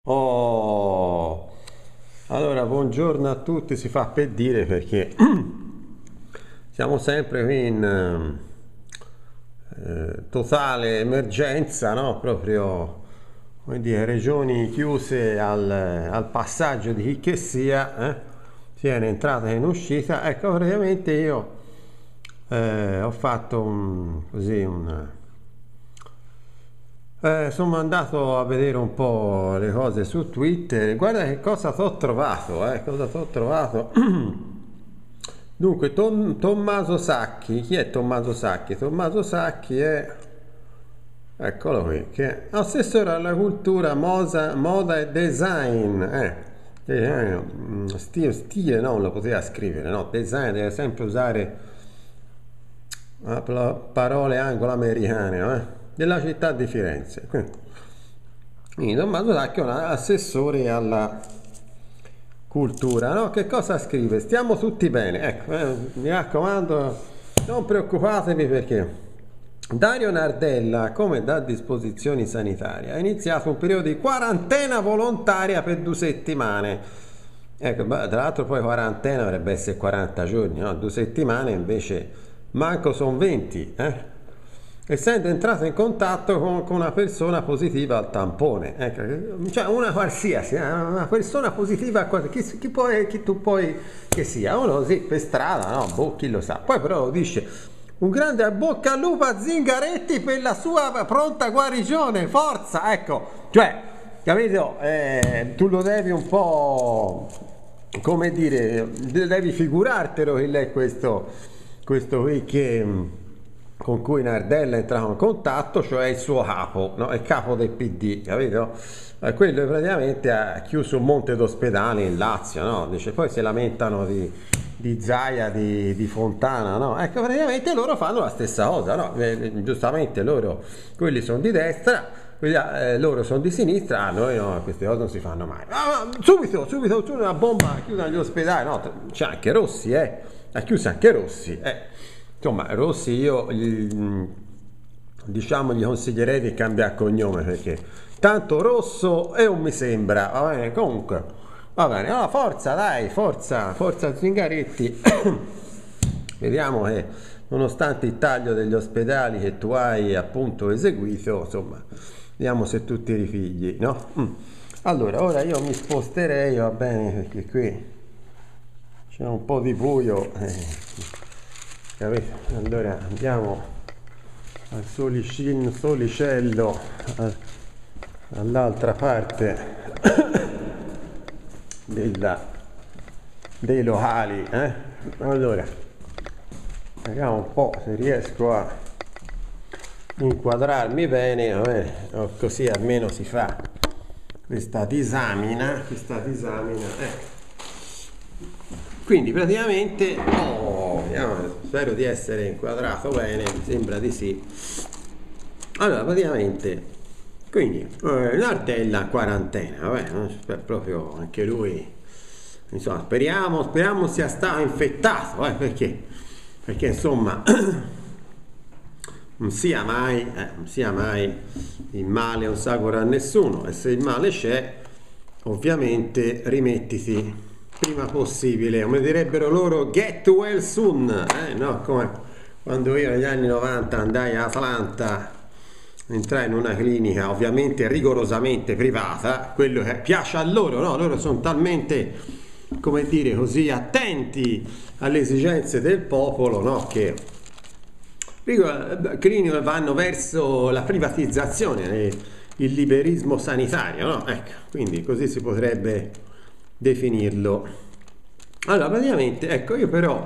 Oh, allora buongiorno a tutti, si fa per dire perché siamo sempre qui in totale emergenza, no? Proprio, come dire, regioni chiuse al passaggio di chi che sia in entrata che in uscita. Ecco, praticamente io ho fatto sono andato a vedere un po' le cose su Twitter. Guarda che cosa ti ho trovato, cosa t'ho trovato. Dunque, Tommaso Sacchi, chi è Tommaso Sacchi? Tommaso Sacchi è, eccolo qui, che è assessore alla cultura, moda e design. Stile no, non lo poteva scrivere, no, design deve sempre usare parole anglo-americane, della città di Firenze. Quindi Tommaso Sacchi è un assessore alla cultura, no? Che cosa scrive? Stiamo tutti bene, ecco, mi raccomando, non preoccupatevi perché Dario Nardella, come da disposizioni sanitarie, ha iniziato un periodo di quarantena volontaria per 2 settimane. Ecco, tra l'altro poi quarantena dovrebbe essere 40 giorni, no? 2 settimane invece manco sono 20, essendo entrato in contatto con una persona positiva al tampone, ecco, cioè una qualsiasi, una persona positiva a chi tu puoi che sia, uno sì, per strada, no, boh, chi lo sa. Poi però dice un grande bocca al lupo a Zingaretti per la sua pronta guarigione, forza, ecco, cioè, capito, tu lo devi un po', come dire, devi figurartelo che lei questo qui con cui Nardella è entrato in contatto, cioè il suo capo, no? Il capo del PD, capito? Quello praticamente ha chiuso un monte d'ospedali in Lazio, no? Dice, poi si lamentano di Zaia, di Fontana, no? Ecco, praticamente loro fanno la stessa cosa, no? Giustamente loro, quelli sono di destra, loro sono di sinistra, noi no, queste cose non si fanno mai. Subito, c'è una bomba, chiudono gli ospedali, no? C'è anche Rossi, ha chiuso anche Rossi, Insomma, Rossi io diciamo gli consiglierei di cambiare cognome perché tanto Rosso e un mi sembra, va bene, comunque, va bene, no, forza dai, forza Zingaretti, vediamo che nonostante il taglio degli ospedali che tu hai appunto eseguito, insomma, vediamo se tu ti rifigli, no? Allora, ora io mi sposterei, va bene, perché qui c'è un po' di buio, capito? Allora andiamo al solicello all'altra parte dei locali, allora vediamo un po' se riesco a inquadrarmi bene, così almeno si fa questa disamina, quindi praticamente spero di essere inquadrato bene, mi sembra di sì. Allora praticamente quindi Nardella quarantena, vabbè, proprio anche lui, insomma, speriamo sia stato infettato, perché insomma non sia mai il male non sa curare a nessuno, e se il male c'è ovviamente rimettiti prima possibile, come direbbero loro, get well soon, no? Come quando io negli anni 90 andai a Atlanta, entrai in una clinica ovviamente rigorosamente privata, quello che piace a loro, no? Loro sono talmente, come dire, così attenti alle esigenze del popolo, no? Che cliniche vanno verso la privatizzazione, il liberismo sanitario, no? Ecco, quindi così si potrebbe definirlo. Allora praticamente ecco, io però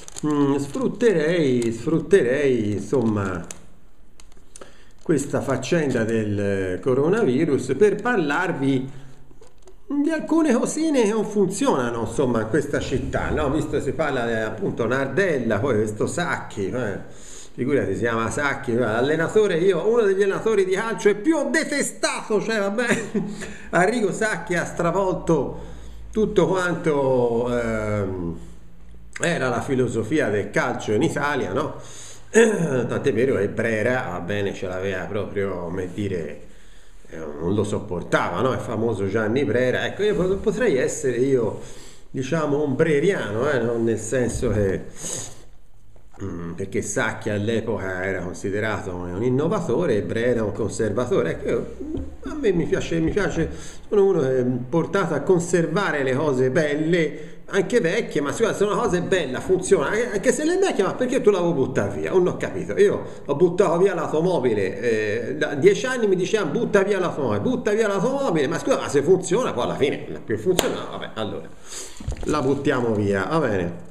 sfrutterei insomma questa faccenda del coronavirus per parlarvi di alcune cosine che non funzionano insomma in questa città, no? Visto che si parla appunto Nardella, poi questo Sacchi, figurati, si chiama Sacchi, allenatore, uno degli allenatori di calcio e più detestato, cioè vabbè, Arrigo Sacchi ha stravolto tutto quanto era la filosofia del calcio in Italia, no? Tant'è vero che Brera, va bene, ce l'aveva proprio, come dire, non lo sopportava, no? Il famoso Gianni Brera. Ecco, io potrei essere io, diciamo, un breriano, non nel senso che perché Sacchi all'epoca era considerato un innovatore e Brera era un conservatore. Ecco, a me mi piace, sono uno che è portato a conservare le cose belle, anche vecchie, ma se una cosa è bella, funziona, anche se le vecchie, ma perché tu la vuoi buttare via? Non ho capito. Io ho buttato via l'automobile, da 10 anni mi dicevano butta via l'automobile, ma scusa, ma se funziona, poi alla fine non ha più funzionato, vabbè, allora la buttiamo via, va bene.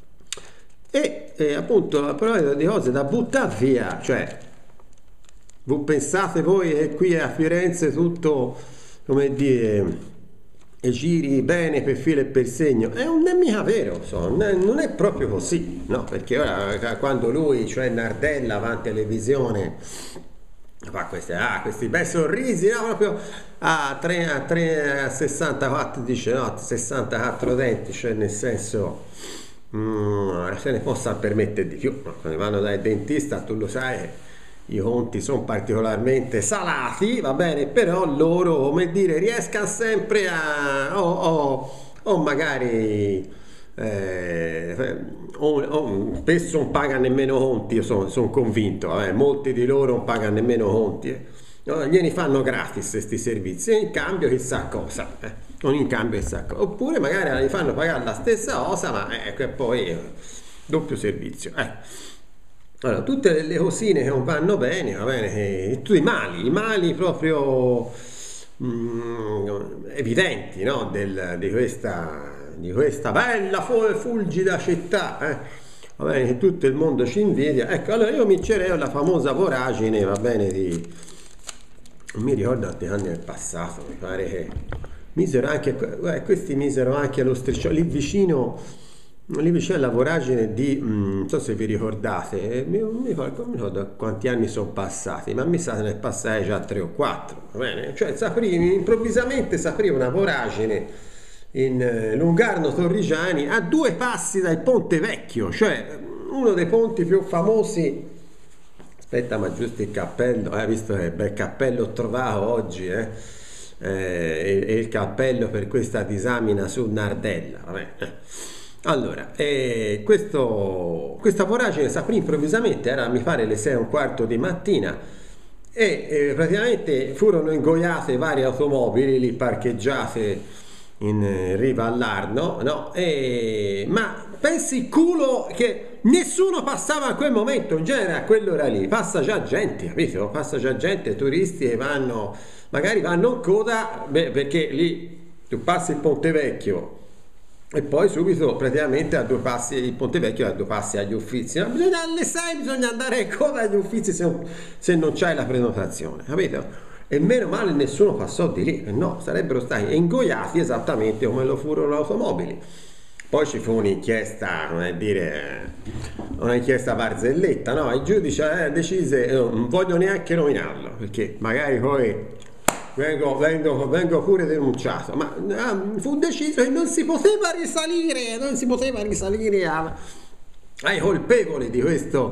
E appunto a proposito di cose da buttare via, cioè voi pensate voi che qui a Firenze tutto, come dire, e giri bene per filo e per segno? Non è mica vero, non è proprio così, no? Perché ora quando lui, cioè Nardella, va in televisione, fa questi bei sorrisi, no? Proprio a 64, dice no, 64 denti, cioè nel senso se ne possa permettere di più, no? Quando vanno dal dentista tu lo sai, i conti sono particolarmente salati, va bene, però loro, come dire, riescano sempre o magari spesso non pagano nemmeno conti, io sono convinto, molti di loro non pagano nemmeno conti, no, glieli fanno gratis questi servizi, e in cambio chissà cosa, non in cambio chissà cosa, oppure magari li fanno pagare la stessa cosa, ma poi doppio servizio, Allora, tutte le cosine che non vanno bene, va bene, tutti i mali proprio evidenti, no? Di questa bella fulgida città, va bene, che tutto il mondo ci invidia. Ecco, allora io mi cereo la famosa voragine, va bene, non mi ricordo quanti anni nel passato, mi pare che questi misero anche allo striscione, lì vicino alla voragine di, non so se vi ricordate, non mi ricordo quanti anni sono passati, ma mi sa che ne passai già 3 o 4, va bene? Cioè improvvisamente si aprì una voragine in Lungarno Torrigiani a 2 passi dal Ponte Vecchio, cioè uno dei ponti più famosi. Aspetta, ma giusto il cappello, visto che bel cappello ho trovato oggi, e il cappello per questa disamina su Nardella, vabbè. Allora, questa voragine si aprì improvvisamente, era mi pare le 6:15 di mattina, e praticamente furono ingoiate varie automobili lì parcheggiate in riva all'Arno, no? Ma pensi il culo che nessuno passava a quel momento, in genere a quell'ora lì passa già gente, capito? Passa già gente, turisti che magari vanno in coda, perché lì tu passi il Ponte Vecchio e poi subito praticamente a 2 passi il Ponte Vecchio, a 2 passi agli Uffizi, ma alle 6 bisogna andare in coda agli Uffizi se non c'hai la prenotazione, capito? E meno male nessuno passò di lì, no, sarebbero stati ingoiati esattamente come lo furono le automobili. Poi ci fu un'inchiesta, un'inchiesta barzelletta, no? Il giudice decise, non voglio neanche nominarlo, perché magari poi vengo pure denunciato, ma fu deciso che non si poteva risalire ai colpevoli di questo,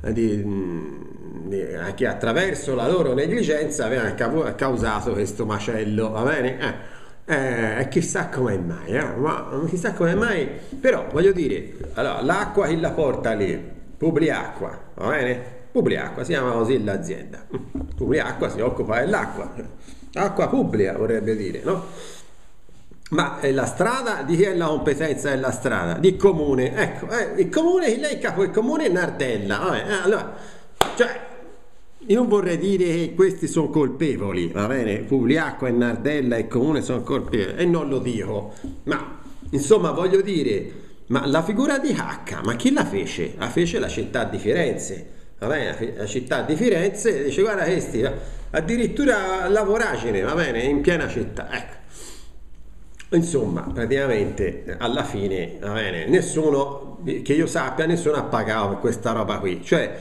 che attraverso la loro negligenza avevano causato questo macello, va bene? Chissà come mai, però voglio dire, allora, l'acqua chi la porta lì? Publiacqua, va bene? Publiacqua, si chiama così l'azienda. Publiacqua si occupa dell'acqua, acqua pubblica vorrebbe dire, no? Ma la strada, di chi è la competenza della strada? Di comune, ecco, il comune, chi lei capo il comune è Nardella, allora, cioè, io non vorrei dire che questi sono colpevoli, va bene? Publiacqua e Nardella e il comune sono colpevoli, e non lo dico, ma insomma voglio dire, ma la figura di H, ma chi la fece? La fece la città di Firenze, va bene? La città di Firenze dice guarda questi, addirittura la voragine, va bene? In piena città, ecco. Insomma, praticamente alla fine, va bene, nessuno, che io sappia, nessuno ha pagato per questa roba qui, cioè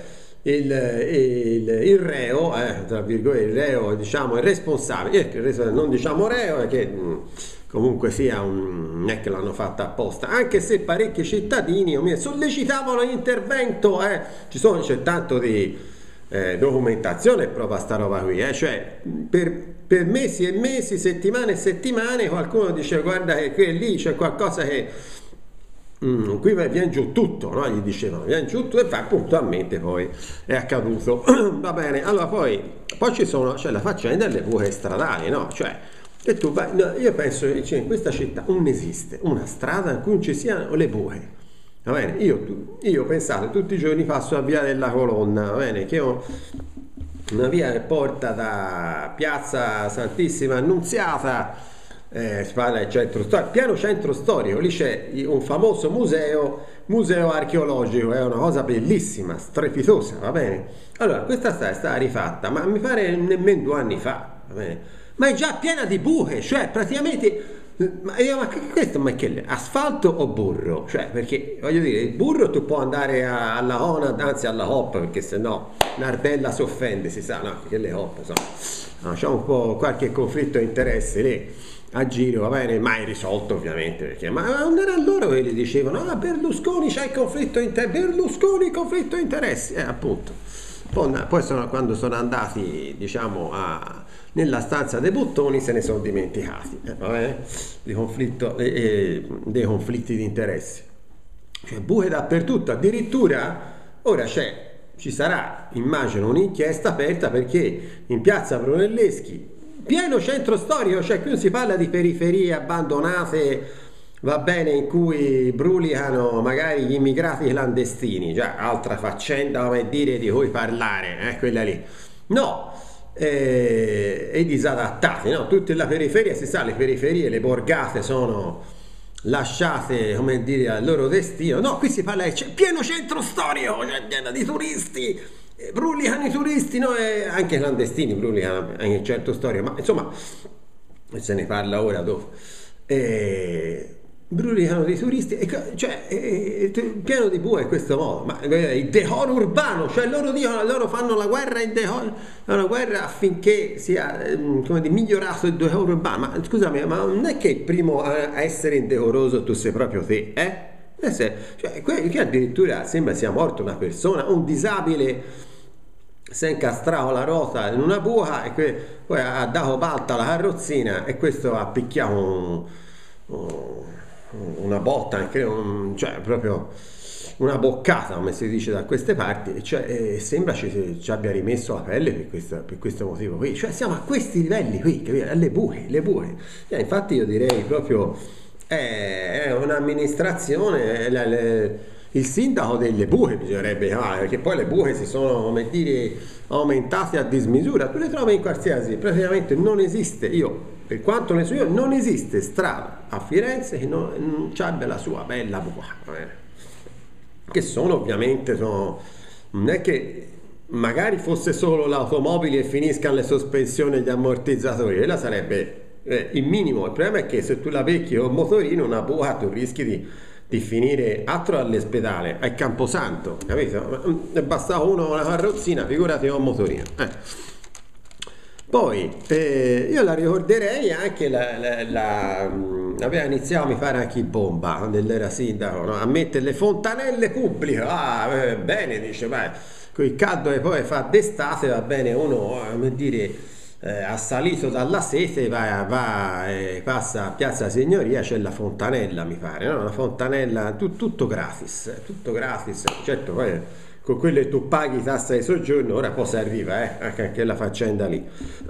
il reo, tra virgolette, il reo, diciamo, il responsabile, non diciamo reo, perché comunque sia non è che l'hanno fatta apposta, anche se parecchi cittadini sollecitavano l'intervento, c'è tanto documentazione proprio a sta roba qui, cioè per mesi e mesi, settimane e settimane qualcuno dice guarda che lì c'è qualcosa che qui viene giù tutto, no? Gli dicevano viene giù tutto, e puntualmente poi è accaduto. Va bene, allora poi c'è la faccenda delle buche stradali, no? Cioè che tu vai, no, io penso che in questa città non esiste una strada in cui non ci siano le buche. Va bene, io pensate, tutti i giorni passo a Via della Colonna, va bene, che ho una via che porta da Piazza Santissima Annunziata, si parla del centro storico, piano centro storico, lì c'è un famoso museo archeologico, è una cosa bellissima, strepitosa, va bene? Allora, questa strada è stata rifatta, ma mi pare nemmeno 2 anni fa, va bene? Ma è già piena di buche, cioè praticamente... Ma questo ma che asfalto o burro? Cioè, perché voglio dire, il burro tu puoi andare alla Onad, anzi alla Hop, perché sennò Narbella si offende, si sa, no? Che le Hop, insomma, no, c'è un po' qualche conflitto di interesse lì a giro, va bene, mai risolto ovviamente, perché ma non era loro che gli dicevano, ah Berlusconi c'è il conflitto di interessi, Berlusconi conflitto di interessi, appunto. Poi quando sono andati, diciamo, nella stanza dei bottoni se ne sono dimenticati, va bene? Dei conflitti di interessi. Cioè buche dappertutto, addirittura ora ci sarà, immagino, un'inchiesta aperta perché in piazza Brunelleschi, pieno centro storico, cioè qui non si parla di periferie abbandonate, va bene, in cui brulicano magari gli immigrati clandestini, già altra faccenda, come dire, di cui parlare, quella lì. No, e i disadattati, no? Tutte la periferia, si sa, le periferie, le borgate sono lasciate, come dire, al loro destino. No, qui si parla di pieno centro storico, c'è pieno di turisti, brulicano i turisti, no? E anche i clandestini brulicano anche il centro storico, ma insomma, se ne parla ora dopo. Brulicano dei turisti, cioè pieno di buche in questo modo, ma il decoro urbano, cioè loro fanno la guerra una guerra affinché sia come dire, migliorato il decoro urbano. Ma scusami, ma non è che il primo a essere indecoroso tu sei proprio te, cioè, qui addirittura sembra sia morta una persona, un disabile si è incastrato la rota in una buca e poi ha dato palta alla carrozzina e questo ha picchiato una botta, cioè proprio una boccata, come si dice da queste parti, cioè, sembra ci abbia rimesso la pelle per questo motivo qui, cioè siamo a questi livelli qui, le buche. Infatti io direi proprio è un'amministrazione, il sindaco delle buche bisognerebbe chiamare, perché poi le buche si sono, come dire, aumentate a dismisura, tu le trovi in qualsiasi, praticamente non esiste, per quanto ne so io, non esiste strada a Firenze che non abbia la sua bella buca, che ovviamente non è che magari fosse solo l'automobile e finiscano le sospensioni e gli ammortizzatori, quella sarebbe il minimo. Il problema è che se tu la becchi con un motorino, una buca, tu rischi di finire altro all'ospedale, al Camposanto, capito? Ne basta una carrozzina, figurati con un motorino. Poi io la ricorderei anche aveva iniziato, mi pare, anche in Bomba quando era sindaco, no? A mettere le fontanelle pubbliche. Bene, dice, vai, con il caldo che poi fa d'estate, va bene, uno, come dire, assalito dalla sete passa a Piazza Signoria, c'è la fontanella, mi pare, no? Una fontanella, tutto gratis, certo, poi con quelle tu paghi tassa di soggiorno, ora poi si arriva anche la faccenda lì.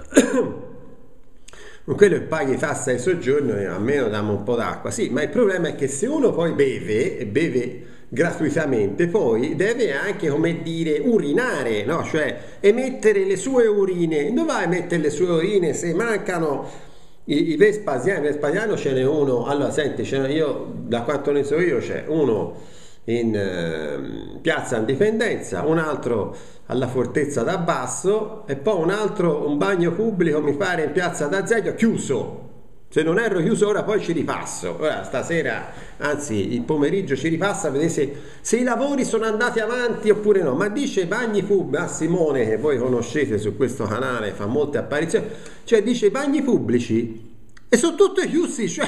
Con quello che paghi tassa di soggiorno, almeno dammi un po' d'acqua, sì, ma il problema è che se uno poi beve gratuitamente, poi deve anche, come dire, urinare, no? Cioè emettere le sue urine. Dove vai a mettere le sue urine se mancano i Vespasiani? Vespasiano ce n'è uno, allora senti, io da quanto ne so io c'è uno in Piazza Indipendenza, un altro alla Fortezza d'Abbasso e poi un bagno pubblico, mi pare, in Piazza d'Azeglio, chiuso. Se non erro chiuso, ora poi ci ripasso. Ora stasera, anzi il pomeriggio ci ripassa a vedere se i lavori sono andati avanti oppure no. Ma dice bagni pubblici, Simone, che voi conoscete su questo canale, fa molte apparizioni, cioè dice bagni pubblici e sono tutti chiusi, cioè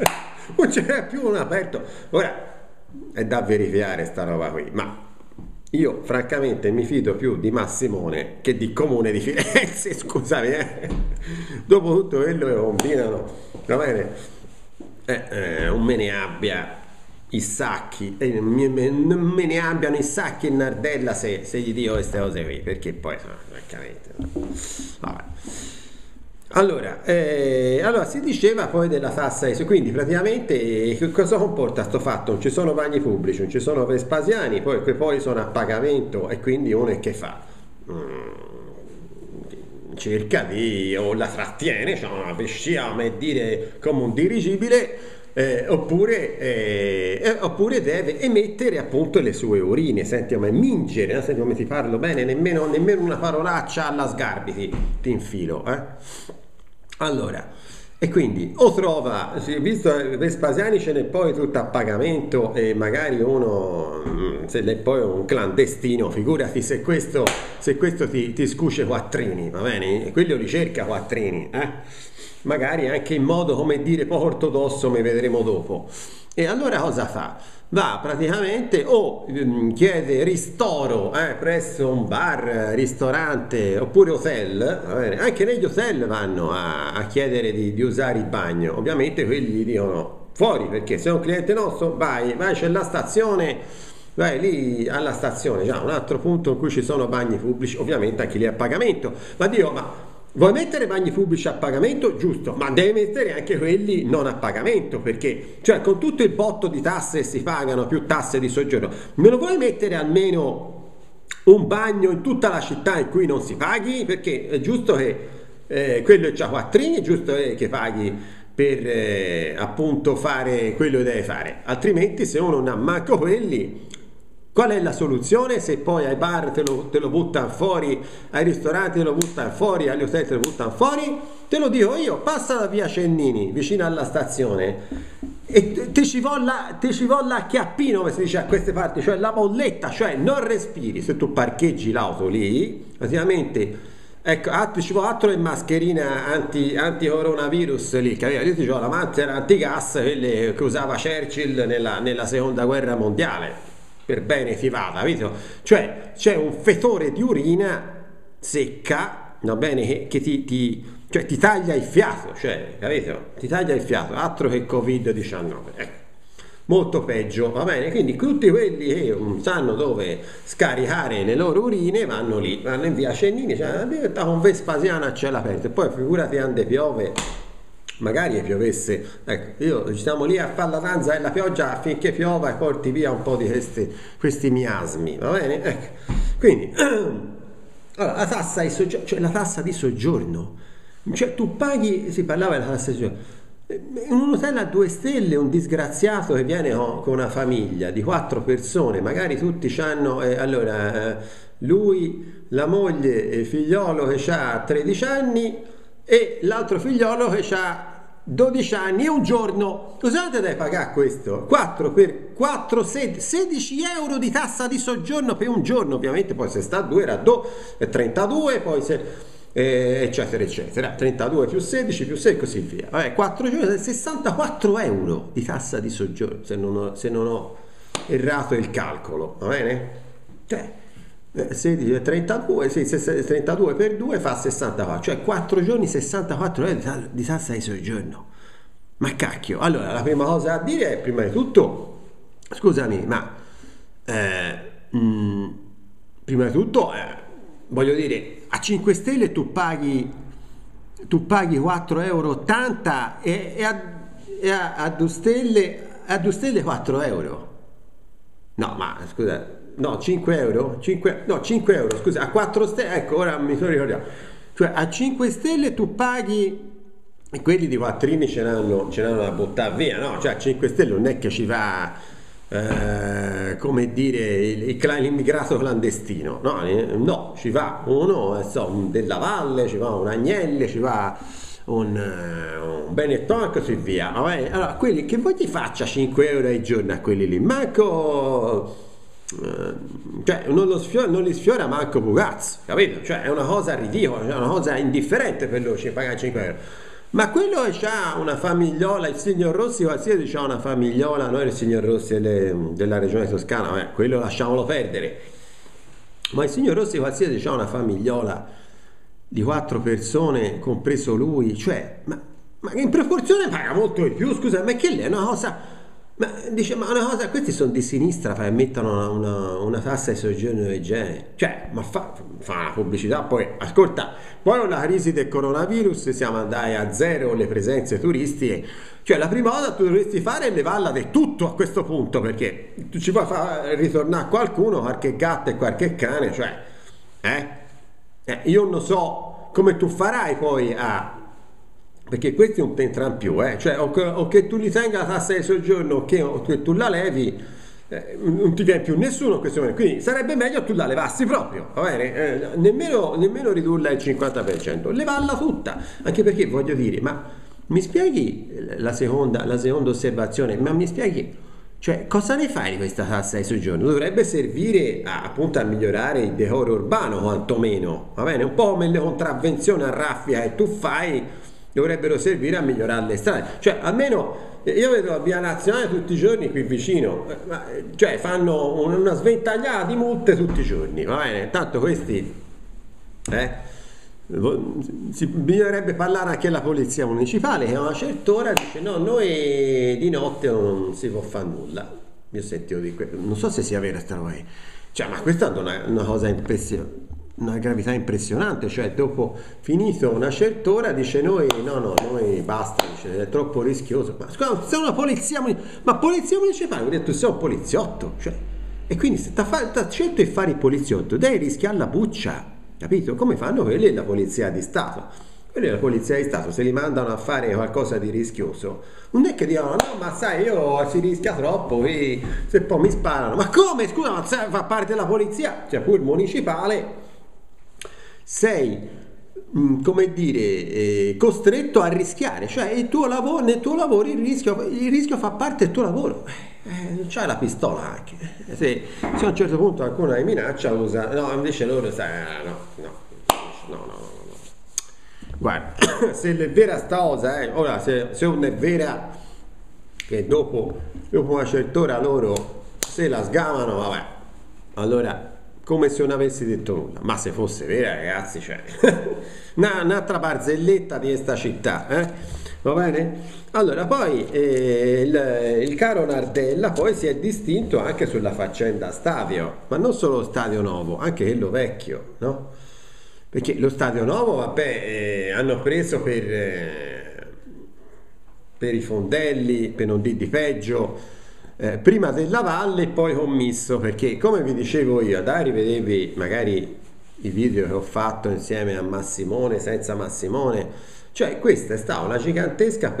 non c'era più un aperto. Ora è da verificare sta roba qui, ma Io francamente mi fido più di Massimone che di Comune di Firenze, scusami, eh. Dopo tutto quello che combinano, va bene, non me ne abbia i sacchi, non me ne abbiano i sacchi in Nardella se gli dico queste cose qui, perché poi, francamente, no. Vabbè. Allora, si diceva poi della tassa ISO, quindi praticamente che cosa comporta sto fatto? Non ci sono bagni pubblici, non ci sono Vespasiani, poi sono a pagamento e quindi uno è che fa? Cerca di, o la trattiene, cioè una vescica, come dire, come un dirigibile, oppure deve emettere appunto le sue urine. Senti come mingere, senti come ti parlo bene, nemmeno una parolaccia alla Sgarbi ti infilo, eh? Allora, e quindi o trova, visto Vespasiani ce n'è poi tutto a pagamento e magari uno, se l'è poi un clandestino, figurati se questo ti scuce quattrini, va bene? Quello ricerca quattrini, magari anche in modo, come dire, poco ortodosso, mi vedremo dopo. E allora cosa fa? Va praticamente o chiede ristoro presso un bar, ristorante oppure hotel, va bene? Anche negli hotel vanno a chiedere di usare il bagno, ovviamente quelli gli dicono fuori perché se è un cliente nostro vai c'è la stazione, vai lì alla stazione, già un altro punto in cui ci sono bagni pubblici, ovviamente anche lì a pagamento, ma Dio, ma vuoi mettere bagni pubblici a pagamento? Giusto, ma devi mettere anche quelli non a pagamento, perché cioè con tutto il botto di tasse che si pagano, più tasse di soggiorno, me lo vuoi mettere almeno un bagno in tutta la città in cui non si paghi? Perché è giusto che quello c'ha quattrini, è giusto che paghi per appunto fare quello che deve fare, altrimenti se uno non ha manco quelli. Qual è la soluzione? Se poi ai bar te lo buttano fuori, ai ristoranti te lo buttano fuori, agli hotel te lo buttano fuori, te lo dico io, passa da via Cennini, vicino alla stazione, e ti ci volla a chiappino, come si dice a queste parti, cioè la bolletta, cioè non respiri. Se tu parcheggi l'auto lì, praticamente, ecco, ci vuole altro che mascherina anti-coronavirus lì, capito? Io ti dicevo la maschera antigas, quelle che usava Churchill nella seconda guerra mondiale, per bene fivata, capito? Cioè c'è un fetore di urina secca, va bene, che cioè, ti taglia il fiato, cioè, capito? Ti taglia il fiato, altro che Covid-19, ecco. Molto peggio, va bene? Quindi tutti quelli che non sanno dove scaricare le loro urine vanno lì, vanno in via Cennini, cioè diventa un Vespasiano a cielo aperto, e poi figurati quando piove. Magari piovesse, ecco, ci stiamo lì a fare la danza della pioggia affinché piova e porti via un po' di questi miasmi, va bene? Ecco. Quindi, allora, la tassa di soggiorno, cioè la tassa di soggiorno, cioè tu paghi, si parlava della tassa di soggiorno, in un hotel a 2 stelle un disgraziato che viene con una famiglia di 4 persone, magari tutti hanno, lui, la moglie e il figliolo che ha 13 anni e l'altro figliolo che ha 12 anni e un giorno, cosa deve pagare questo? 4 per 4, 16 euro di tassa di soggiorno per un giorno, ovviamente poi se sta a 2 era 32, poi se, eccetera eccetera, 32 più 16 più 6 e così via. Vabbè, 4 giorni, 64 euro di tassa di soggiorno, se non ho errato il calcolo, va bene? Cioè 16, 32, 32 per 2 fa 64, cioè 4 giorni 64 euro di tassa di soggiorno. Ma cacchio, allora la prima cosa da dire è, prima di tutto, scusami, ma prima di tutto voglio dire, a 5 stelle tu paghi 4,80 euro e a 2 stelle, 4 euro. No, ma scusa, no, 5 euro? 5 euro, scusa, a 4 stelle, ecco, ora mi sono ricordato. Cioè, a 5 stelle tu paghi, e quelli di quattrini ce l'hanno da buttare via, no? Cioè, a 5 stelle non è che ci va, come dire, l'immigrato clandestino, no? No, ci va uno, della Valle, ci va un Agnelli, ci va un Benetton e così via. Allora, quelli che voi ti faccia 5 euro al giorno a quelli lì, manco, cioè non li sfiora manco Pugazzo, capito? Cioè è una cosa ridicola, è una cosa indifferente per loro pagare 5 euro. Ma quello che ha una famigliola, il signor Rossi qualsiasi ha una famigliola, noi il signor Rossi della regione toscana, quello lasciamolo perdere. Ma il signor Rossi qualsiasi ha una famigliola di 4 persone, compreso lui, cioè, ma in proporzione paga molto di più, scusa, ma che lei è una cosa... Ma dice, ma una cosa, questi sono di sinistra, mettono una tassa di soggiorno del genere. Cioè, ma fa una pubblicità, poi, ascolta, poi con la crisi del coronavirus siamo andati a zero le presenze turistiche. Cioè, la prima cosa che tu dovresti fare è levarla di tutto a questo punto, perché tu ci puoi far ritornare qualcuno, qualche gatto e qualche cane, cioè, io non so come tu farai poi a... Perché questo è un tentran più, cioè o che tu li tenga la tassa di soggiorno o che tu la levi, non ti viene più nessuno in questo momento. Quindi sarebbe meglio tu la levassi proprio, va bene? Nemmeno ridurla al 50%, levarla tutta, anche perché voglio dire, ma mi spieghi la seconda osservazione, ma mi spieghi, cioè cosa ne fai di questa tassa di soggiorno? Dovrebbe servire appunto a migliorare il decoro urbano quantomeno, va bene? Un po' come le contravvenzioni a raffia che tu fai dovrebbero servire a migliorare le strade, cioè almeno io vedo la via nazionale tutti i giorni qui vicino, cioè fanno una sventagliata di multe tutti i giorni, va bene? Tanto questi bisognerebbe parlare anche alla polizia municipale che a una certa ora dice no, noi di notte non si può fare nulla. Io sentivo di questo, non so se sia vera sta roba, cioè, ma questa è una cosa impressionante, una gravità impressionante, cioè dopo finito una certa ora dice noi noi basta, dice, è troppo rischioso. Ma scusa, sei una polizia ma polizia municipale, ho detto sei un poliziotto, cioè, e quindi se ti ha scelto di fare il poliziotto devi rischiare la buccia, capito? Come fanno quelli della polizia di Stato? Quelli della polizia di Stato se li mandano a fare qualcosa di rischioso non è che dicono no ma sai io si rischia troppo e se poi mi sparano, ma come scusa, ma fa parte della polizia, cioè pure il municipale sei, come dire, costretto a rischiare, cioè nel tuo lavoro il rischio fa parte del tuo lavoro, non c'hai la pistola anche, se a un certo punto qualcuno mi minaccia usa, no invece loro sai, no. Guarda, se è vera sta cosa, ora se non è vera che dopo una certa ora loro se la sgamano, vabbè, allora come se non avessi detto nulla, ma se fosse vera ragazzi, cioè un'altra barzelletta di questa città, va bene? Allora poi il caro Nardella poi si è distinto anche sulla faccenda stadio, ma non solo lo stadio nuovo, anche quello vecchio, no? Perché lo stadio nuovo, vabbè, hanno preso per i fondelli, per non dire di peggio, prima della valle e poi commisso, perché come vi dicevo io, dai, rivedevi magari i video che ho fatto insieme a Massimone, senza Massimone, cioè questa è stata una gigantesca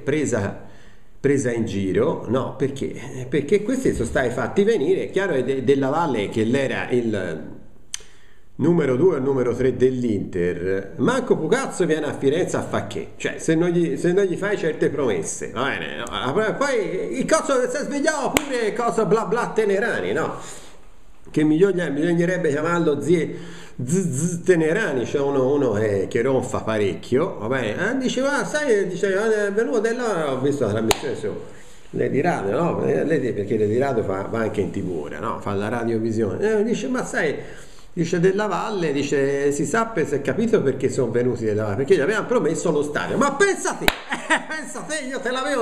presa in giro, no? Perché questi sono stati fatti venire, è chiaro che della Valle che l'era il numero 2 o numero 3 dell'Inter, manco Pucazzo viene a Firenze a fa che, cioè se non gli fai certe promesse, va bene, no? Poi il coso si è svegliato pure cosa bla bla Tenerani, no? Che bisognerebbe chiamarlo Tenerani, cioè uno che ronfa parecchio, va bene, diceva, sai, è venuto della, ho visto la trasmissione su Lady Radio, no? Perché Lady Radio va anche in TV ora, no? Fa la radiovisione, dice, ma sai, dice della Valle, dice si sa, si è capito perché sono venuti della Valle, perché gli avevano promesso lo stadio, ma pensate, io te l'avevo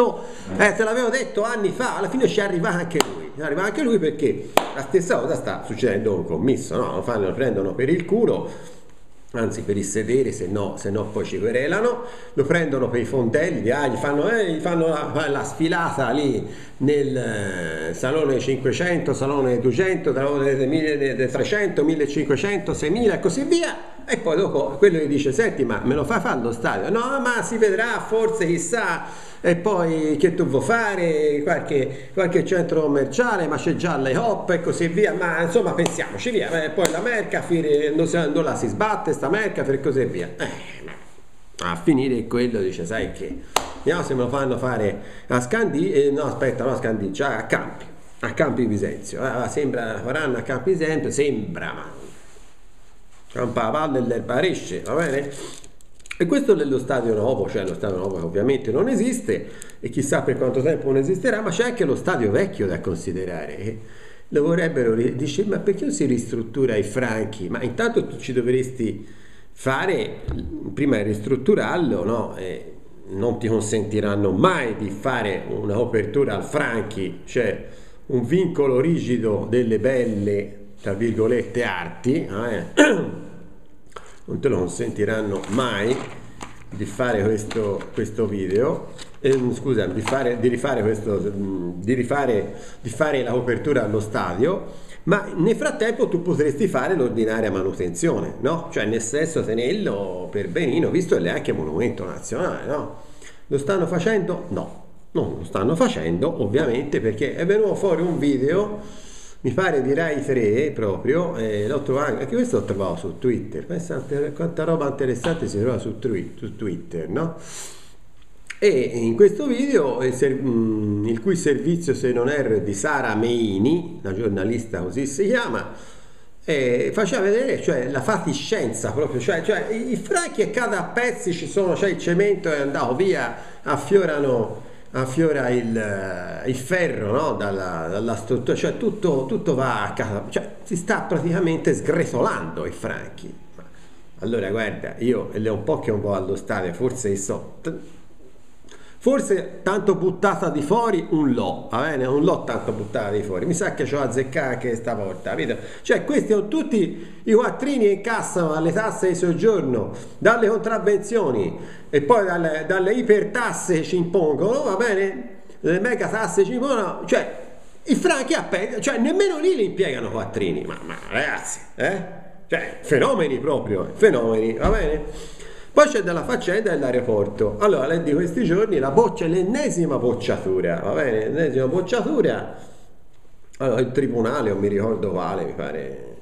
detto anni fa, alla fine ci arriva anche lui, perché la stessa cosa sta succedendo con Commisso, no? Lo prendono per il culo, anzi per il sedere, se no poi ci querelano, lo prendono per i fondelli, gli fanno la sfilata lì nel salone 500, salone 200, salone 300, 1500, 6000 e così via, e poi dopo quello gli dice senti ma me lo fai fare allo stadio? No ma si vedrà, forse chissà, e poi che tu vuoi fare, qualche centro commerciale, ma c'è già le hop e così via, ma insomma pensiamoci via, poi la Merca non la si sbatte sta Merca e così via, a finire quello dice sai che vediamo se me lo fanno fare a a Campi Bisenzio, sembra faranno a Campi Bisenzio, sembra, ma Campavalle e l'Erbaresce, va bene? E questo dello stadio nuovo, cioè lo stadio nuovo che ovviamente non esiste e chissà per quanto tempo non esisterà, ma c'è anche lo stadio vecchio da considerare, lo vorrebbero, dice, ma perché non si ristruttura i franchi? Ma intanto tu ci dovresti fare, prima di ristrutturarlo, no? Non ti consentiranno mai di fare una copertura al franchi, cioè un vincolo rigido delle belle, tra virgolette, arti, non te lo consentiranno mai di fare questo video, scusa, di rifare la copertura allo stadio, ma nel frattempo tu potresti fare l'ordinaria manutenzione, no? Cioè nel senso tenerlo per benino, visto che è anche monumento nazionale, no? Lo stanno facendo? No, non lo stanno facendo ovviamente perché è venuto fuori un video, mi pare di Rai 3 proprio, l'ho trovato, anche questo l'ho trovato su Twitter, pensate quanta roba interessante si trova su Twitter, no? E in questo video, il cui servizio, se non erro, è di Sara Meini, una giornalista così si chiama, faceva vedere, cioè, la fatiscenza proprio, cioè i franchi che cadono a pezzi, ci sono, c'è il cemento è andato via, affiora il ferro, no? dalla struttura, cioè tutto va a casa, cioè si sta praticamente sgretolando i franchi. Allora guarda, io è un po' che un po' allo stadio, forse tanto buttata di fuori un l'ho, va bene? Un l'ho tanto buttata di fuori, mi sa che ci ho azzeccato anche stavolta, capito? Cioè questi sono tutti i quattrini che incassano dalle tasse di soggiorno, dalle contravvenzioni e poi dalle ipertasse che ci impongono, va bene? Le mega tasse ci impongono, cioè i franchi cioè nemmeno lì li impiegano quattrini, ma ragazzi, cioè fenomeni proprio, fenomeni, va bene? Poi c'è della faccenda dell'aeroporto. Allora, di questi giorni l'ennesima bocciatura, va bene? L'ennesima bocciatura. Allora, il tribunale, non mi ricordo quale, mi pare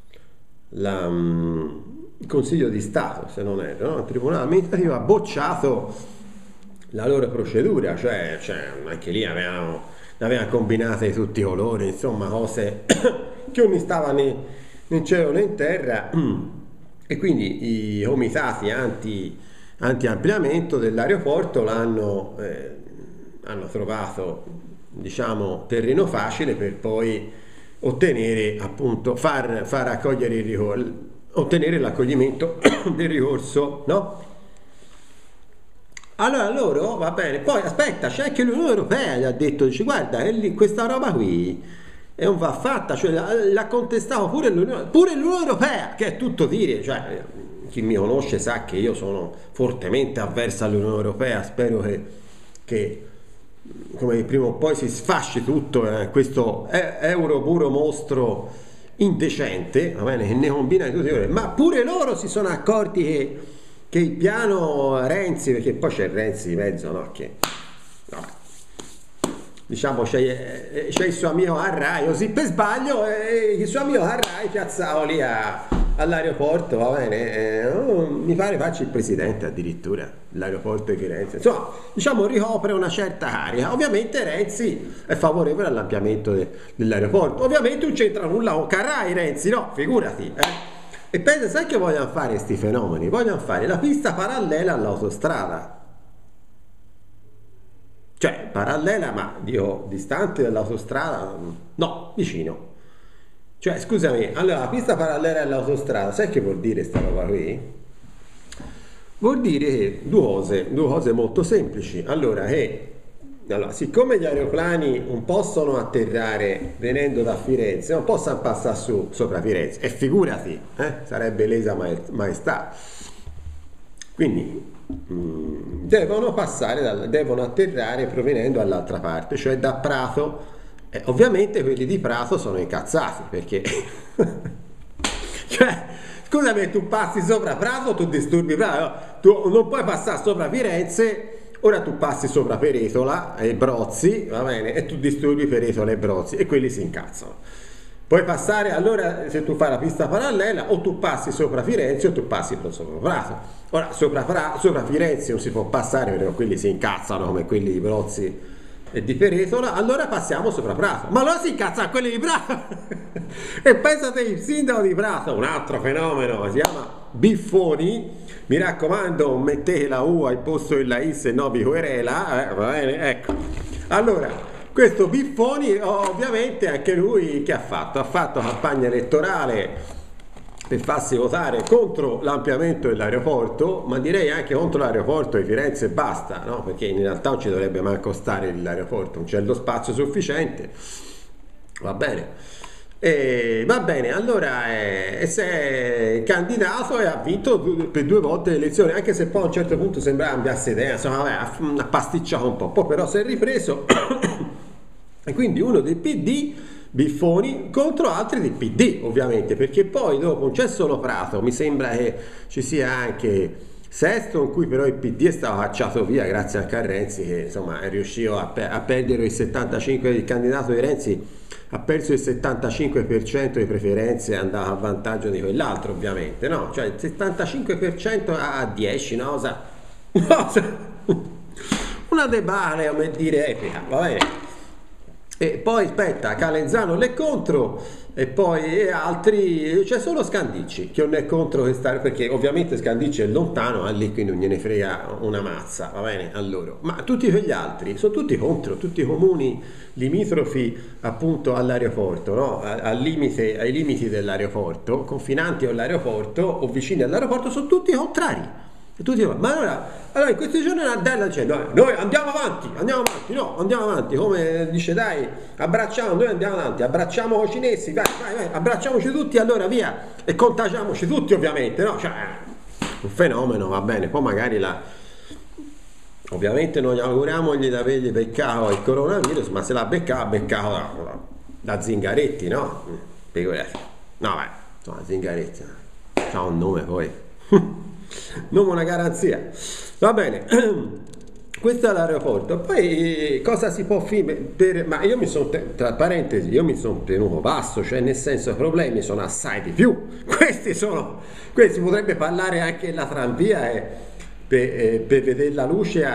il Consiglio di Stato, se non erro, no? Il tribunale amministrativo ha bocciato la loro procedura, cioè anche lì avevano combinate di tutti i colori, insomma, cose che non stavano né in cielo né in terra. E quindi i comitati anti-ampliamento dell'aeroporto hanno trovato, diciamo, terreno facile per poi ottenere, appunto, far accogliere ottenere l'accoglimento del ricorso, no? Allora loro, va bene, poi aspetta, c'è anche l'Unione Europea gli ha detto, dice, guarda, questa roba qui e non va fatta, cioè l'ha contestato pure l'Unione Europea, che è tutto dire, cioè chi mi conosce sa che io sono fortemente avverso all'Unione Europea, spero che come prima o poi si sfasci tutto questo euro puro mostro indecente, va bene, che ne combina di tutti i colori, ma pure loro si sono accorti che il piano Renzi, perché poi c'è Renzi di mezzo, no? Diciamo c'è il suo amico a Rai, così per sbaglio il suo amico a Rai piazzavo lì all'aeroporto, va bene, mi pare faccia il presidente addirittura dell'aeroporto di Firenze, insomma, diciamo ricopre una certa carica. Ovviamente Renzi è favorevole all'ampliamento dell'aeroporto, ovviamente non c'entra nulla con Rai Renzi, no, figurati, E pensa, sai che vogliono fare questi fenomeni? Vogliono fare la pista parallela all'autostrada. Cioè, parallela, ma dico, distante dall'autostrada? No, vicino. Cioè, scusami, allora, la pista parallela all'autostrada, sai che vuol dire sta roba qui? Vuol dire che due cose molto semplici. Allora, siccome gli aeroplani non possono atterrare venendo da Firenze, non possono passare sopra Firenze, e figurati, sarebbe lesa maestà. Quindi devono atterrare provenendo dall'altra parte, cioè da Prato. Ovviamente quelli di Prato sono incazzati perché cioè, scusami, tu passi sopra Prato, tu disturbi Prato, tu non puoi passare sopra Firenze, ora tu passi sopra Peretola e Brozzi, va bene, e tu disturbi Peretola e Brozzi e quelli si incazzano. Puoi passare, allora, se tu fai la pista parallela, o tu passi sopra Firenze o tu passi sopra Prato. Ora, sopra Firenze non si può passare perché quelli si incazzano come quelli di Brozzi e di Peretola, allora passiamo sopra Prato. Ma allora si incazzano quelli di Prato! E pensate, il sindaco di Prato, un altro fenomeno, si chiama Biffoni, mi raccomando, mettete la U al posto della I, se no vi querela, va bene? Ecco. Allora, questo Biffoni, ovviamente anche lui che ha fatto? Ha fatto campagna elettorale per farsi votare contro l'ampliamento dell'aeroporto, ma direi anche contro l'aeroporto di Firenze e basta, no? Perché in realtà non ci dovrebbe manco stare l'aeroporto, non c'è lo spazio sufficiente, va bene. Va bene, allora si è candidato e ha vinto per 2 volte le elezioni, anche se poi a un certo punto sembrava cambiasse idea, insomma, vabbè, ha pasticciato un po', poi però si è ripreso e quindi uno del PD, Biffoni, contro altri del PD, ovviamente, perché poi dopo non c'è solo Prato, mi sembra che ci sia anche Sesto, in cui però il PD è stato cacciato via grazie anche a Renzi, che insomma è riuscito a perdere il 75%, il candidato di Renzi ha perso il 75% di preferenze e è andato a vantaggio di quell'altro, ovviamente, no? Cioè il 75% a 10, no? Una debale, come dire, epica, va bene. E poi aspetta, Calenzano l'è contro e poi altri, c'è solo Scandicci che non è contro questa, perché ovviamente Scandicci è lontano, lì quindi non gliene frega una mazza, va bene, a loro. Ma tutti quegli altri sono tutti contro, tutti i comuni limitrofi appunto all'aeroporto, no? Ai limiti dell'aeroporto, confinanti con l'aeroporto o vicini all'aeroporto, sono tutti contrari. E tu dici, ma allora in questi giorni Nadella dice, noi andiamo avanti, no, andiamo avanti, come dice dai, abbracciamo, noi andiamo avanti, abbracciamo i cinesi, vai, abbracciamoci tutti, allora via, e contagiamoci tutti ovviamente, no? Cioè, un fenomeno, va bene, poi magari ovviamente noi auguriamogli di avergli beccato il coronavirus, ma se l'ha beccato da Zingaretti, no? Figurati. No, insomma, Zingaretti, c'ha un nome poi. Non una garanzia, va bene. Questo è l'aeroporto. Poi cosa si può fare? Ma io mi sono, tra parentesi, io mi sono tenuto basso, cioè nel senso problemi sono assai di più. Questi potrebbe parlare anche della tranvia per vedere la luce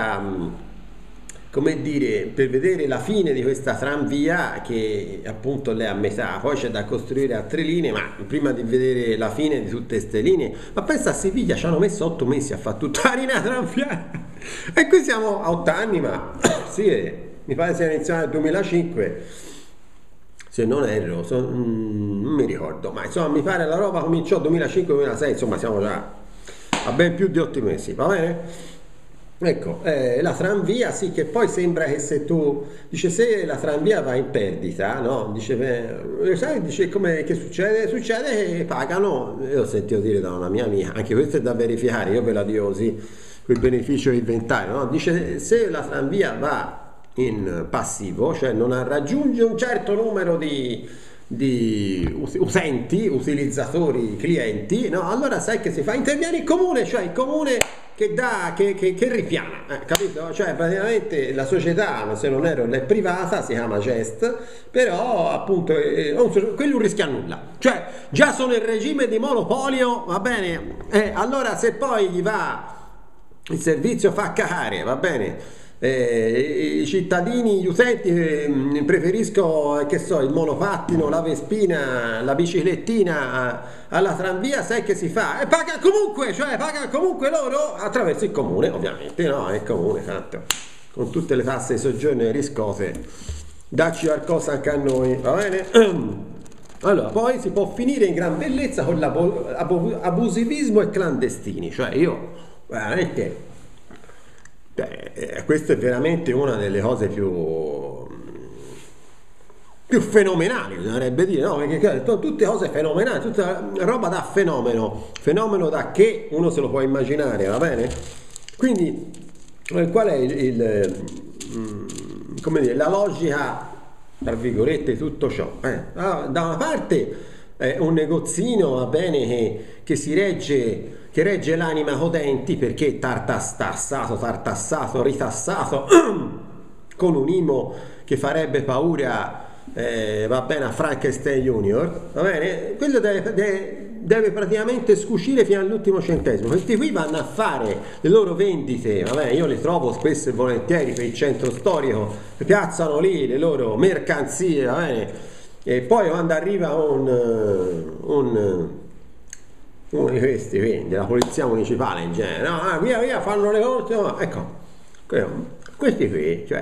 come dire, per vedere la fine di questa tranvia che appunto è a metà, poi c'è da costruire altre linee, ma prima di vedere la fine di tutte queste linee, ma pensa a Siviglia, ci hanno messo 8 mesi a fare tutta la linea tranviaria e qui siamo a 8 anni, ma sì, mi pare sia iniziato nel 2005, se non erro, non mi ricordo, ma insomma mi pare la roba cominciò 2005-2006, insomma siamo già a ben più di 8 mesi, va bene? Ecco, la tranvia sì, che poi sembra che se tu dice se la tranvia va in perdita, no? Dice, sai, dice come che succede? Succede che pagano, io ho sentito dire da una mia amica, anche questo è da verificare, io ve la dico così, quel beneficio inventario, no? Dice se la tranvia va in passivo, cioè non raggiunge un certo numero di utenti, utilizzatori, clienti, no? Allora sai che si fa? Interviene il comune, cioè il comune che ripiana, capito? Cioè praticamente la società, se non erro, è privata, si chiama Gest, però appunto quello non rischia nulla, cioè già sono in regime di monopolio, va bene? Allora se poi gli va il servizio fa cagare, va bene? I cittadini, gli utenti preferisco che so il monopattino, la vespina, la biciclettina alla tranvia, sai che si fa? E paga comunque, cioè paga comunque loro attraverso il comune, ovviamente, no? Il comune, tanto con tutte le tasse di soggiorno e riscosse, dacci qualcosa anche a noi, va bene? Allora, poi si può finire in gran bellezza con l'abusivismo e clandestini, cioè io veramente. Questa è veramente una delle cose più fenomenali, bisognerebbe dire, no? Perché tutte cose fenomenali, tutta roba da fenomeno da che uno se lo può immaginare, va bene? Quindi, qual è come dire, la logica, tra virgolette, di tutto ciò? Da una parte un negozino, va bene, che si regge, che regge l'anima codenti perché tartassato, ritassato con un IMO che farebbe paura, va bene, a Frankenstein Junior, va bene? Quello deve praticamente scucire fino all'ultimo centesimo. Questi qui vanno a fare le loro vendite, va bene? Io le trovo spesso e volentieri per il centro storico, piazzano lì le loro mercanzie, va bene? E poi quando arriva uno di questi, quindi la polizia municipale in genere, no, via, fanno le cose, no, ecco, questi qui, cioè,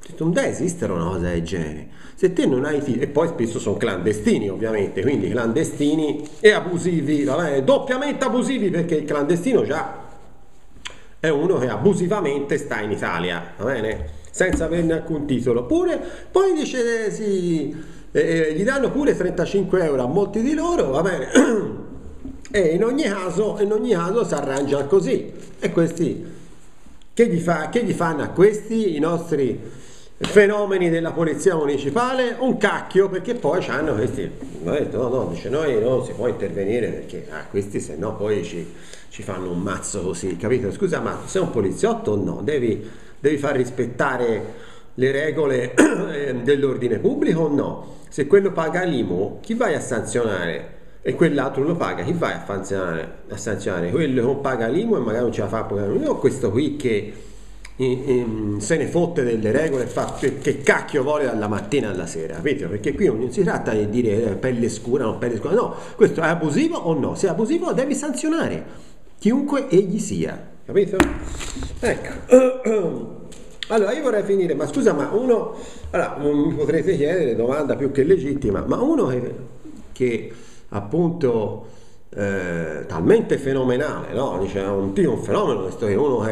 Non deve esistere una cosa del genere. Se te non hai figli, e poi spesso sono clandestini ovviamente, quindi clandestini e abusivi, va bene? Doppiamente abusivi, perché il clandestino già è uno che abusivamente sta in Italia, va bene? Senza averne alcun titolo. Pure, poi dice sì, gli danno pure 35 euro a molti di loro, va bene? E in ogni caso si arrangia così. E questi, che gli fanno a questi i nostri fenomeni della polizia municipale? Un cacchio, perché poi hanno questi, ho detto no, dice noi non si può intervenire perché questi se no poi ci fanno un mazzo così, capito? Scusa, ma sei un poliziotto o no? Devi far rispettare le regole dell'ordine pubblico o no? Se quello paga l'IMU, chi vai a sanzionare? E quell'altro lo paga, chi vai a sanzionare? Quello che non paga l'IMU e magari non ce la fa a pagare l'IMU, o questo qui che se ne fotte delle regole e fa che cacchio vuole dalla mattina alla sera, capito? Perché qui non si tratta di dire pelle scura, non pelle scura, no, questo è abusivo o no? Se è abusivo devi sanzionare chiunque egli sia, capito? Ecco. Allora io vorrei finire, ma scusa, ma uno, allora mi potrete chiedere, domanda più che legittima, ma uno che appunto talmente fenomenale, no? Dice un fenomeno questo, che uno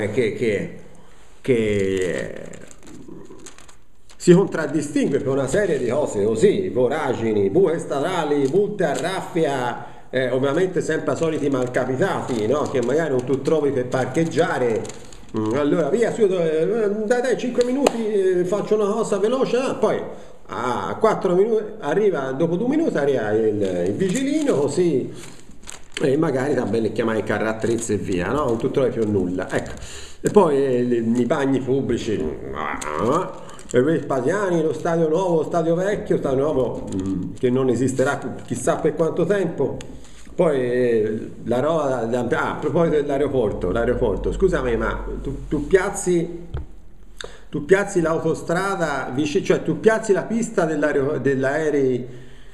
che si contraddistingue per una serie di cose così, voragini, bue stradali, multe a raffia, ovviamente sempre soliti malcapitati, no? Che magari non tu trovi per parcheggiare, allora via, su, dai 5 minuti, faccio una cosa veloce, poi a 4 minuti arriva, dopo 2 minuti arriva il vigilino, così, e magari da belle chiamare il carro attrezzi e via, no? Non tu trovi più nulla, ecco. E poi i bagni pubblici, i Vespasiani, lo stadio nuovo, lo stadio vecchio, stadio nuovo che non esisterà chissà per quanto tempo. Poi la roba, a proposito dell'aeroporto, scusami, ma tu piazzi l'autostrada, cioè tu piazzi la pista dell'aerei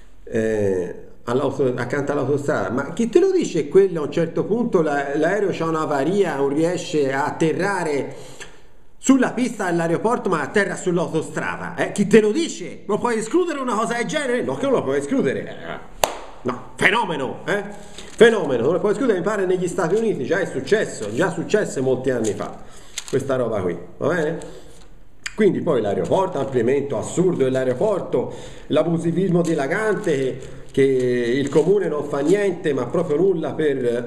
accanto all'autostrada, ma chi te lo dice quello a un certo punto l'aereo c'ha una avaria, non riesce a atterrare sulla pista dell'aeroporto ma atterra sull'autostrada? Chi te lo dice? Lo puoi escludere una cosa del genere? No, che non lo puoi escludere. No, fenomeno, fenomeno, non lo puoi escludere, mi pare negli Stati Uniti già successo molti anni fa questa roba qui, va bene? Quindi poi l'aeroporto, ampliamento assurdo dell'aeroporto, l'abusivismo dilagante, che il comune non fa niente ma proprio nulla per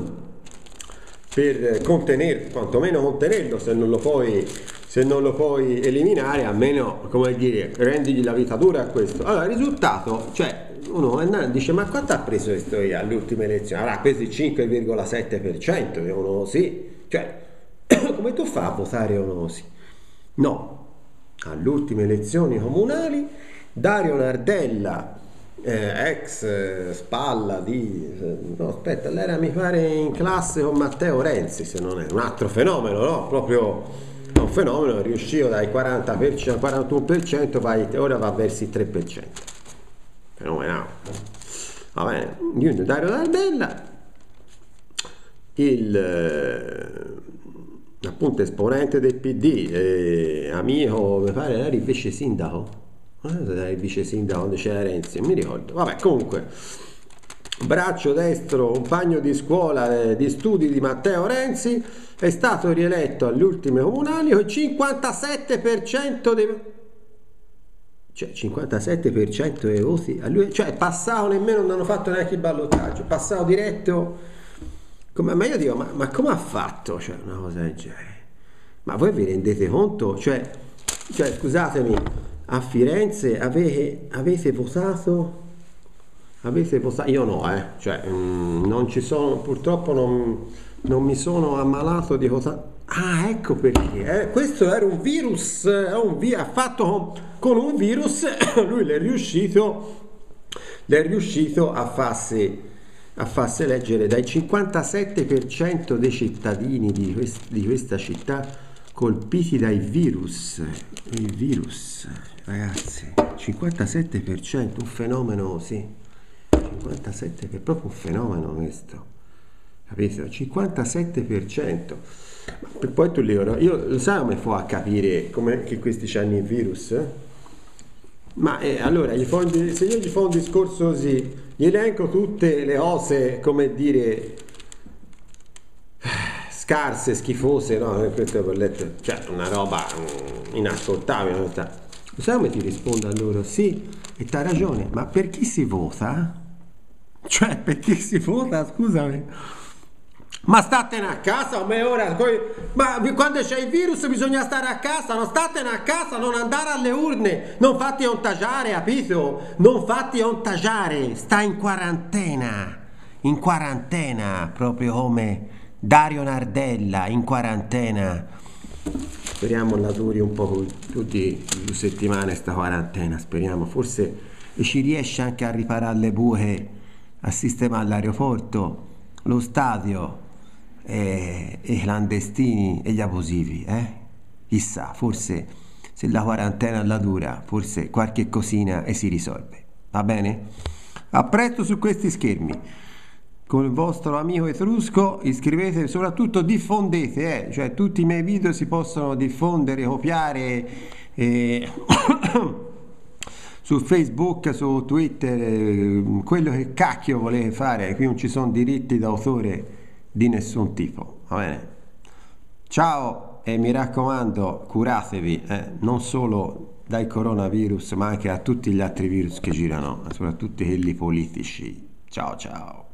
contenere, quantomeno contenerlo, se non lo puoi eliminare, almeno, come dire, rendigli la vita dura a questo. Allora il risultato, cioè uno dice ma quanto ha preso questo alle ultime elezioni? Allora, preso il 5,7%, uno sì, cioè come tu fai a votare uno sì? No, alle ultime elezioni comunali Dario Nardella, ex spalla di no aspetta, lei era mi pare in classe con Matteo Renzi, se non è un altro fenomeno, no? Proprio un fenomeno, è riuscito dai 40% al 41%, ora va verso il 3%. Fenomenale. Va bene, quindi Dario Nardella, appunto esponente del PD, amico, mi pare era il vice sindaco. Era il vice sindaco quando c'era Renzi, non mi ricordo. Vabbè, comunque, braccio destro, compagno di scuola, di studi di Matteo Renzi, è stato rieletto alle ultime comunali con il 57% dei... Cioè 57% dei voti a lui, cioè passato, nemmeno non hanno fatto neanche il ballottaggio, passato diretto. Ma io dico, ma come ha fatto, cioè, una cosa del genere? Ma voi vi rendete conto? Cioè scusatemi, a Firenze avete votato? Io no, cioè non ci sono, purtroppo non mi sono ammalato di cosa. Ah, ecco perché, questo era un virus, ha fatto con un virus, lui l'è riuscito a farsi eleggere dai 57% dei cittadini di questa città colpiti dai virus. Il virus, ragazzi, 57%, un fenomeno, sì, 57%, è proprio un fenomeno questo. capito? 57%. Ma poi tu Leo, io lo sai come fa a capire come che questi hanno il virus? Ma allora, se io gli fo un discorso così, gli elenco tutte le cose, come dire, scarse, schifose, no? Questo ho letto, cioè una roba inascoltabile. Lo sai come ti rispondo a loro? Sì, e t'ha ragione, ma per chi si vota? Cioè, per chi si vota, scusami. Ma statene a casa, ma quando c'è il virus bisogna stare a casa, non statene a casa, non andare alle urne, non fatti contagiare, capito? Non fatti contagiare, sta in quarantena, proprio come Dario Nardella, in quarantena. Speriamo la duri un po' più di 2 settimane sta quarantena, speriamo, forse ci riesce anche a riparare le buche, a sistemare l'aeroporto, lo stadio e i clandestini e gli abusivi, Chissà, forse se la quarantena la dura, forse qualche cosina e si risolve. Va bene? A presto su questi schermi. Con il vostro amico Etrusco, iscrivetevi, soprattutto diffondete, cioè tutti i miei video si possono diffondere, copiare su Facebook, su Twitter, quello che cacchio volete fare, qui non ci sono diritti d'autore di nessun tipo, va bene? Ciao e mi raccomando, curatevi, non solo dal coronavirus ma anche a tutti gli altri virus che girano, soprattutto quelli politici. Ciao ciao.